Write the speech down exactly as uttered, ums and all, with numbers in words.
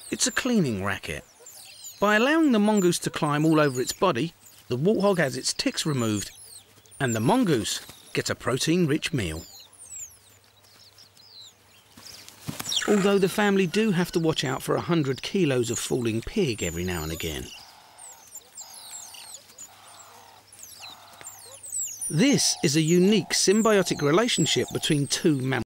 It's a cleaning racket. By allowing the mongoose to climb all over its body, the warthog has its ticks removed, and the mongoose gets a protein-rich meal. Although the family do have to watch out for a hundred kilos of falling pig every now and again. This is a unique symbiotic relationship between two mammals.